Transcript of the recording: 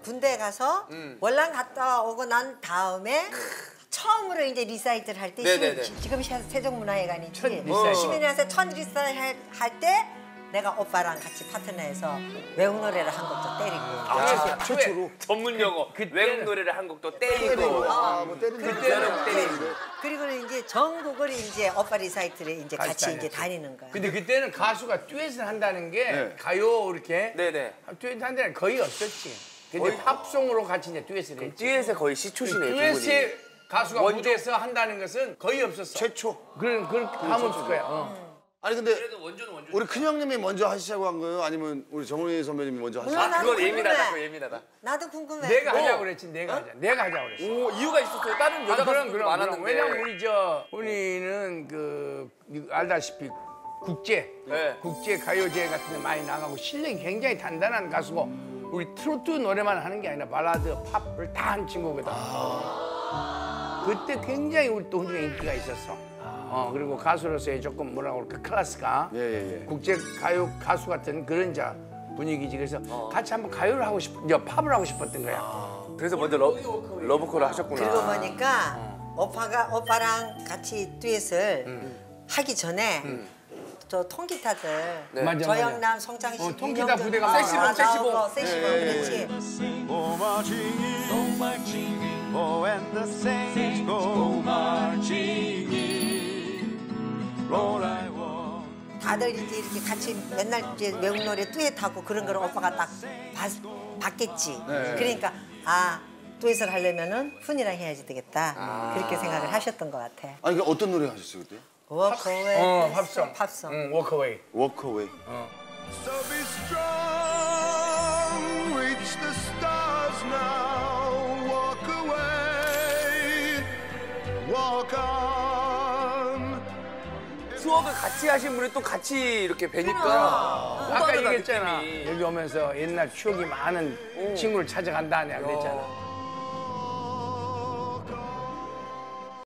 군대 가서 월남 갔다 오고 난 다음에 처음으로 이제 리사이트를 할 때 지금 세종문화회관이지. 시민회 와서 첫 리사이트 할 때 내가 오빠랑 같이 파트너해서 외국 노래를 한 곡도 때리고. 최초로 전문 용어. 외국 노래를 한 곡도 때리고. 뭐 때리는 때리고. 그리고 이제 전국을 이제 오빠 리사이트를 이제 같이 이제 다니는 거야. 근데 그때는 가수가 듀엣을 한다는 게 가요 이렇게 듀엣 한다는 게 거의 없었지. 근데 팝송으로 같이 이제 듀엣을 했지. 듀엣의 거의 시초시네요. 듀엣에 가수가 무대에서 한다는 것은 거의 없었어. 최초. 그렇게 하면 없을 거야. 아니 근데 우리 큰형님이 먼저 하시자고 한 거예요? 아니면 우리 정훈이 선배님이 먼저 하시자고? 몰라, 나도 그건 궁금해. 예민하다. 그거 예민하다. 나도 궁금해. 내가 하자고 그랬지. 내가 하자고 그랬어. 오, 이유가 있었어요. 다른 여자 가수들도 많았는데. 왜냐면 우리는 그 알다시피 국제 가요제 같은 데 많이 나가고 실력이 굉장히 단단한 가수고 우리 트로트 노래만 하는 게 아니라 발라드, 팝을 다 한 친구거든. 그때 굉장히 우리 또 혼자 인기가 있었어. 그리고 가수로서의 조금 뭐라고 그럴까 클래스가 국제 가요 가수 같은 그런 분위기지. 그래서 같이 한번 가요를 하고 팝을 하고 싶었던 거야. 그래서 먼저 러브콜을 하셨구나. 그러고 보니까 오빠랑 같이 듀엣을 하기 전에 저 통기타들 저영남, 송창식, 통기타 부대가 많아. 세시봉 그렇지. 다들 이제 이렇게 같이 맨날 이제 외국 노래 듀엣하고 그런 걸 오빠가 딱 봤겠지. 그러니까 듀엣을 하려면은 훈이랑 해야지 되겠다. 그렇게 생각을 하셨던 것 같아. 아니 그 어떤 노래 하셨어요 그때? 워크웨이. 팝송. 워크웨이. 워크웨이. So be strong, reach the stars now, walk away, walk on. 수업을 같이 하신 분이 또 같이 이렇게 뵈니까. 아까 얘기했잖아. 여기 오면서 옛날 추억이 많은 친구를 찾아간다 내가 그랬잖아.